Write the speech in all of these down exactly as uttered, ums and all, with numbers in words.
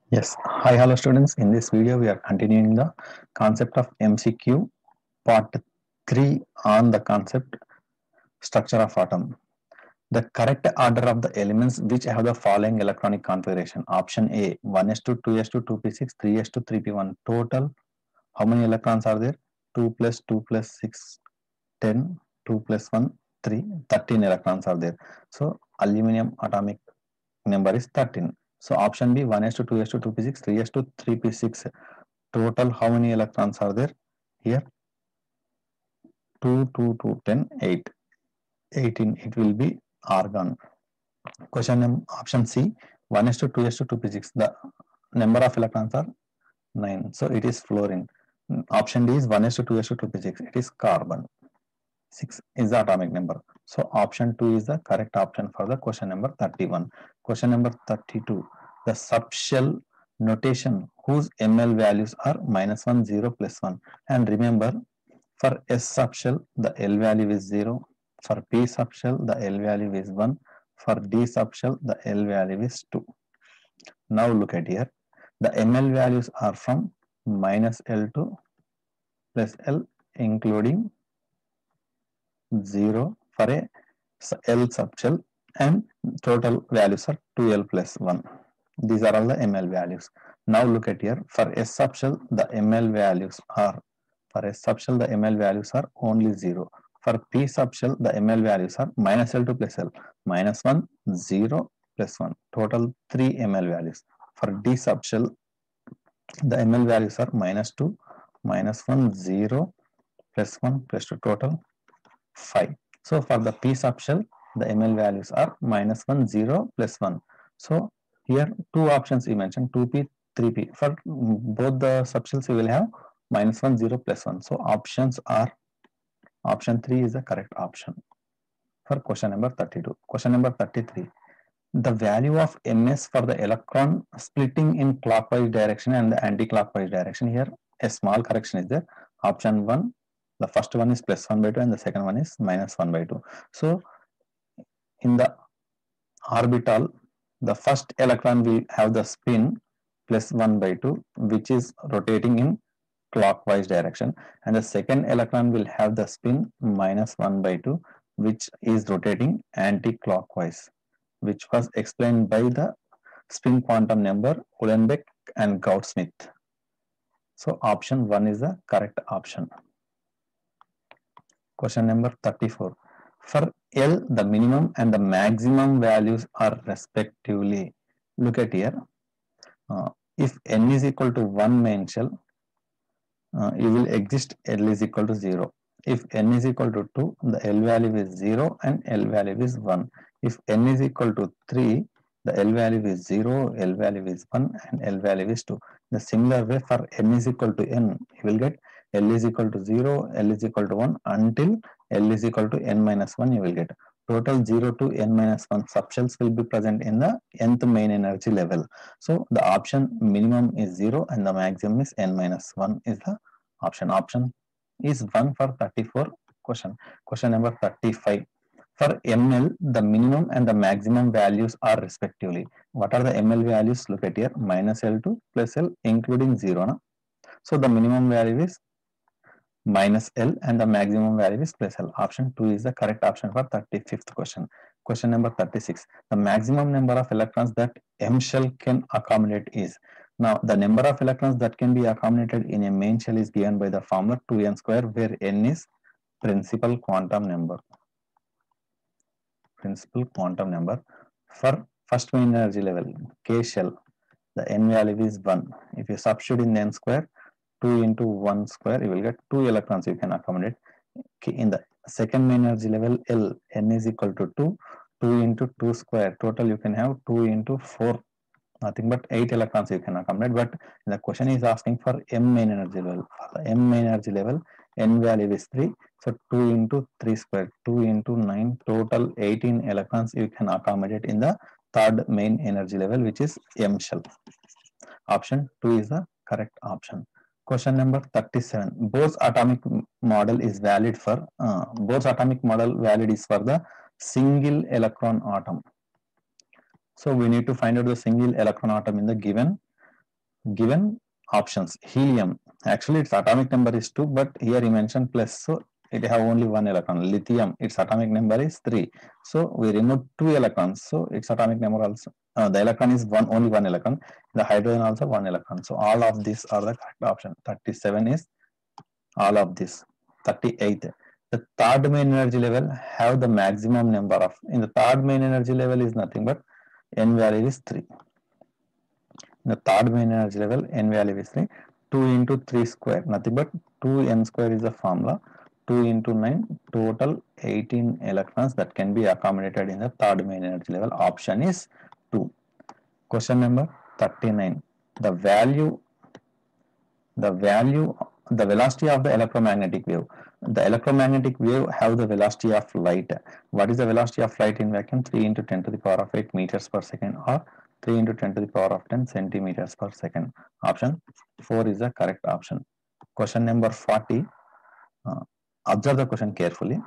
Yes. Hi, hello students. In this video, we are continuing the concept of M C Q part three on the concept structure of atom. The correct order of the elements which have the following electronic configuration. Option A, one s two, two s two, two p six, three s two, three p one. Total, how many electrons are there? two plus two plus six, ten, two plus one, three, thirteen electrons are there. So, aluminum atomic number is thirteen. So option B, one s two, two s two, two p six, three s two, three p six. Total how many electrons are there? Here two, two, two, ten, eight. eighteen, it will be argon. Question number option C, one s two, two s two, two p six. The number of electrons are nine. So it is fluorine. Option D is one s two, two s two, two p six. It is carbon. six is the atomic number. So option two is the correct option for the question number thirty-one. Question number thirty-two. The subshell notation whose M L values are minus one, zero, plus one. And remember, for S subshell, the L value is zero. For P subshell, the L value is one. For D subshell, the L value is two. Now look at here. The M L values are from minus L to plus L, including zero for a L subshell, and total values are two L plus one. These are all the M L values. Now look at here. For S subshell, the M L values are, for S subshell, the M L values are only zero. For P subshell, the M L values are minus L to plus L, minus one, zero, plus one. Total three M L values. For D subshell, the M L values are minus two, minus one, zero, plus one, plus two. Total five. So for the P subshell, the M L values are minus one, zero, plus one. So here two options we mentioned, two P, three P. For both the subshells, you will have minus one, zero, plus one. So options are, option three is the correct option for question number thirty-two. Question number thirty-three. The value of Ms for the electron splitting in clockwise direction and the anti-clockwise direction. Here a small correction is there. Option one, the first one is plus one by two and the second one is minus one by two. So in the orbital, the first electron will have the spin plus one by two, which is rotating in clockwise direction, and the second electron will have the spin minus one by two, which is rotating anti-clockwise, which was explained by the spin quantum number Uhlenbeck and Gauss-Smith. So option one is the correct option. Question number thirty-four. For L, the minimum and the maximum values are respectively. Look at here. Uh, if n is equal to one main shell, uh, you will exist L is equal to zero. If n is equal to two, the L value is zero and L value is one. If n is equal to three, the L value is zero, L value is one, and L value is two. The similar way for n is equal to n, you will get L is equal to zero, L is equal to one until L is equal to n minus one, you will get. Total zero to n minus one subshells will be present in the nth main energy level. So the option minimum is zero and the maximum is n minus one is the option. Option is one for thirty-four question. Question number thirty-five. For M L, the minimum and the maximum values are respectively. What are the M L values? Look at here, minus L to plus L, including zero. Na? So the minimum value is minus L and the maximum value is plus L. Option two is the correct option for thirty-fifth question. Question number thirty-six. The maximum number of electrons that M shell can accommodate is. Now, the number of electrons that can be accommodated in a main shell is given by the formula two n square, where n is principal quantum number. Principal quantum number. For first main energy level, K shell, the n value is one. If you substitute in the n square, two into one square, you will get two electrons you can accommodate. In the second main energy level, L, n is equal to two, two into two square. Total you can have two into four, nothing but eight electrons you can accommodate. But the question is asking for M main energy level. For the M main energy level, n value is three. So two into three square, two into nine, total eighteen electrons you can accommodate in the third main energy level, which is M shell. Option two is the correct option. Question number thirty-seven. Bohr's atomic model is valid for, uh, Bohr's atomic model valid is for the single electron atom. So we need to find out the single electron atom in the given given options, helium, actually its atomic number is two, but here he mentioned plus, so it have only one electron. Lithium, its atomic number is three, so we remove two electrons, so its atomic number also, uh, the electron is one, only one electron. The hydrogen also one electron. So all of these are the correct option. thirty-seven is all of this. thirty-eight, the third main energy level have the maximum number of, in the third main energy level is nothing but n value is three. In the third main energy level, n value is three. two into three square, nothing but two n square is the formula. two into nine, total eighteen electrons that can be accommodated in the third main energy level. Option is two. Question number thirty-nine. The value, the value, the velocity of the electromagnetic wave. The electromagnetic wave have the velocity of light. What is the velocity of light in vacuum? three into ten to the power of eight meters per second, or three into ten to the power of ten centimeters per second. Option four is the correct option. Question number forty. Uh, observe the question carefully.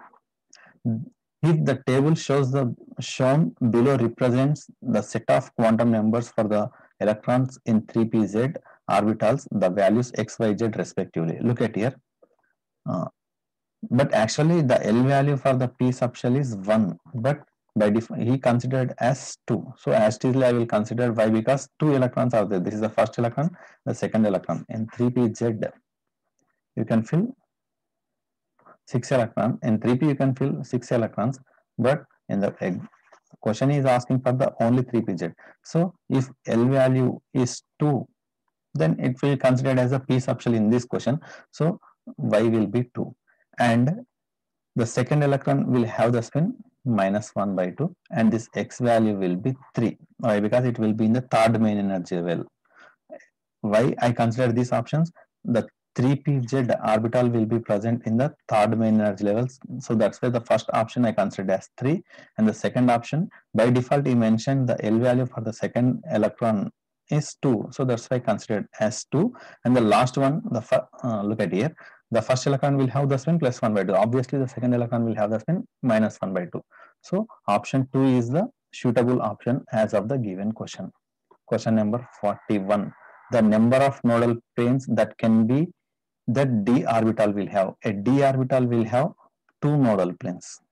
If the table shows the shown below represents the set of quantum numbers for the electrons in three p z orbitals, the values x, y, z respectively. Look at here. Uh, but actually the L value for the p subshell is one, but by default he considered as two. So as still I will consider y because two electrons are there. This is the first electron, the second electron. In three p z you can fill six electrons. In three p you can fill six electrons, but in the question is asking for the only three p z. So if L value is two, then it will be considered as a p subshell in this question. So y will be two, and the second electron will have the spin minus one by two, and this x value will be three. Why? Because it will be in the third main energy level. Why I consider these options? The three p z orbital will be present in the third main energy levels. So that's why the first option I considered as three, and the second option by default he mentioned the L value for the second electron is two. So that's why I considered as two. And the last one, the uh, look at here, the first electron will have the spin plus one by two. Obviously the second electron will have the spin minus one by two. So option two is the suitable option as of the given question. Question number forty-one. The number of nodal planes that can be that d orbital will have. A d orbital will have two nodal planes.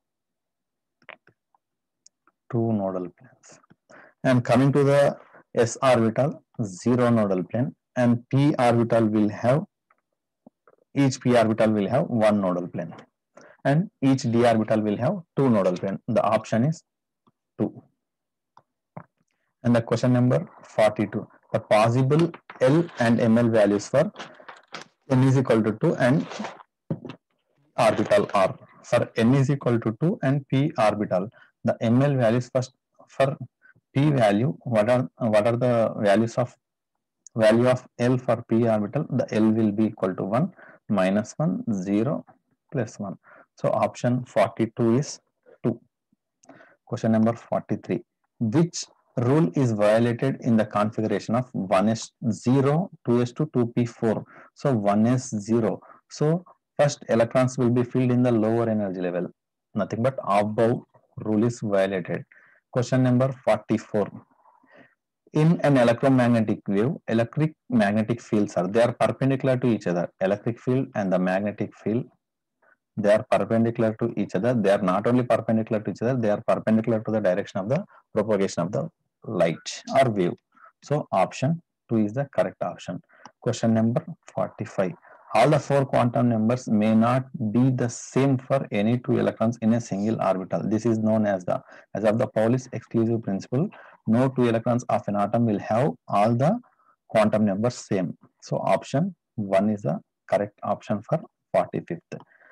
Two nodal planes. And coming to the s orbital, zero nodal plane, and p orbital will have, each p orbital will have one nodal plane, and each d orbital will have two nodal plane. The option is two. And the question number forty-two. The possible L and M L values for n is equal to two and orbital r. For n is equal to two and p orbital, the M L values first for p value, what are what are the values of value of L for p orbital? The L will be equal to one, minus one, zero, plus one. So option forty-two is two. Question number forty-three. Which rule is violated in the configuration of one s zero, two s two, two p four? So one s zero. So first electrons will be filled in the lower energy level. Nothing but above rule is violated. Question number forty-four. In an electromagnetic wave, electric magnetic fields are, they are perpendicular to each other. Electric field and the magnetic field, they are perpendicular to each other. They are not only perpendicular to each other, they are perpendicular to the direction of the propagation of the light or wave. So option two is the correct option. Question number forty-five. All the four quantum numbers may not be the same for any two electrons in a single orbital. This is known as the, as of the Pauli's exclusive principle. No two electrons of an atom will have all the quantum numbers same. So option one is the correct option for forty-fifth.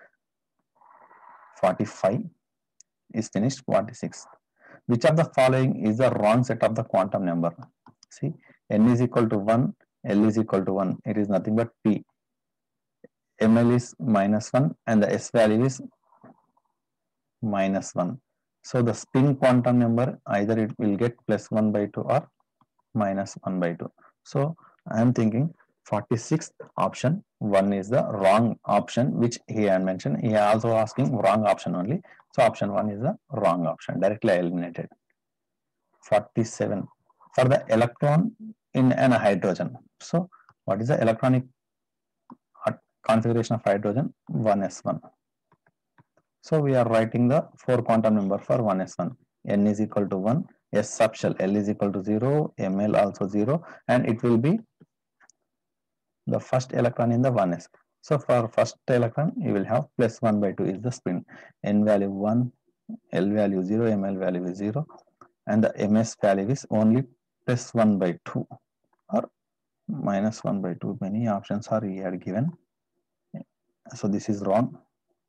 forty-five is finished. forty-six. Which of the following is the wrong set of the quantum number? See, n is equal to one, L is equal to one. It is nothing but p. M L is minus one and the S value is minus one. So the spin quantum number, either it will get plus one by two or minus one by two. So I am thinking forty-sixth option one is the wrong option, which he had mentioned. He also asking wrong option only. So option one is the wrong option, directly eliminated. forty-seven. For the electron in an hydrogen. So what is the electronic configuration of hydrogen? one s one. So we are writing the four quantum number for one s one. N is equal to one, S subshell L is equal to zero, M L also zero, and it will be the first electron in the one s. So for first electron, you will have plus one by two is the spin. N value one, L value zero, M L value is zero, and the M S value is only plus one by two or minus one by two. Many options are here given. So this is wrong.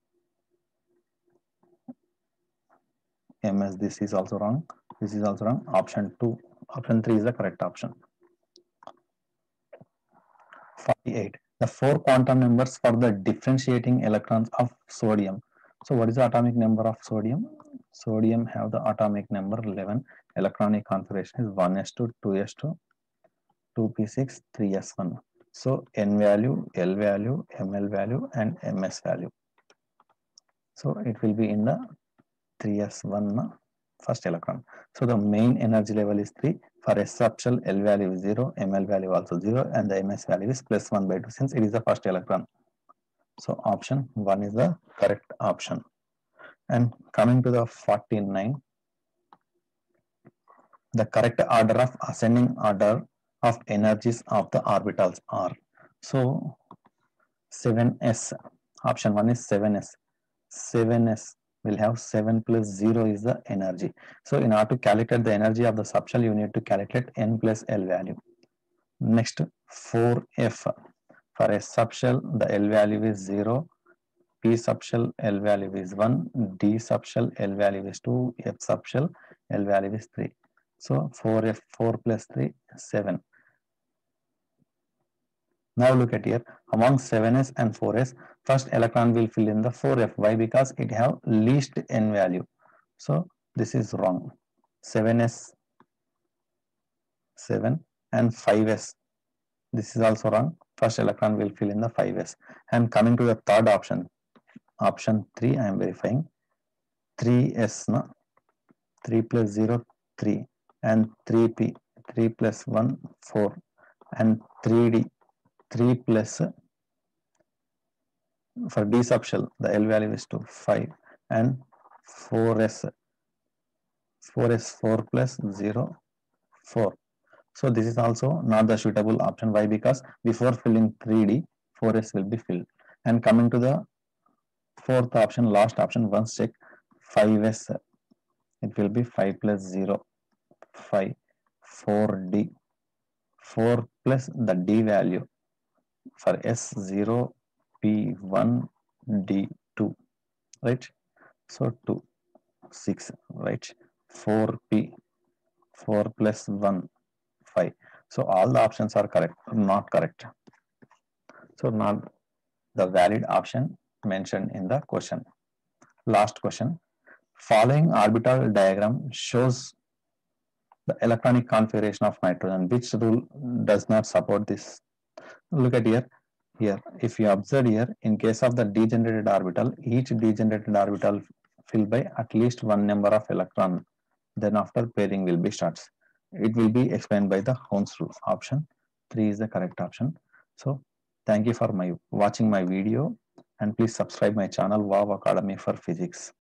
M S, this is also wrong. This is also wrong. Option two, option three is the correct option. forty-eight. The four quantum numbers for the differentiating electrons of sodium. So what is the atomic number of sodium? Sodium have the atomic number eleven. Electronic configuration is one s two, two s two, two p six, three s one. So N value, L value, M L value, and M S value. So it will be in the three s one first electron. So the main energy level is three. For S subshell, L value is zero, M L value also zero, and the M S value is plus one by two since it is the first electron. So option one is the correct option. And coming to the forty-nine, the correct order of ascending order of energies of the orbitals are. So seven s, option one is seven s. seven s will have seven plus zero is the energy. So in order to calculate the energy of the subshell, you need to calculate N plus L value. Next, four f. For a subshell, the L value is zero, P subshell L value is one, D subshell L value is two, F subshell L value is three. So four f, four plus three, seven. Now look at here, among seven s and four s, first electron will fill in the four f. Why? Because it have least N value. So this is wrong. seven s, seven, and five s. This is also wrong. First electron will fill in the five s. And coming to the third option, option three, I am verifying. three s, no? three plus zero, three, and three p, three plus one, four, and three d, three plus, for D subshell, the L value is two, five, and four s, four s, four plus zero, four. So this is also not the suitable option. Why? Because before filling three d, four s will be filled. And coming to the fourth option, last option, once check, five s, it will be five plus zero, five, four d, four plus the D value for S zero, P one, D two, right? So two, six, right? four p, four plus one, five. So all the options are correct, not correct. So not the valid option mentioned in the question. Last question. Following orbital diagram shows the electronic configuration of nitrogen. Which rule does not support this? Look at here. Here, if you observe here, in case of the degenerated orbital, each degenerated orbital filled by at least one number of electron. Then after pairing will be starts. It will be explained by the Holmes rule. Option three is the correct option. So thank you for my watching my video, and please subscribe my channel Wow Academy for Physics.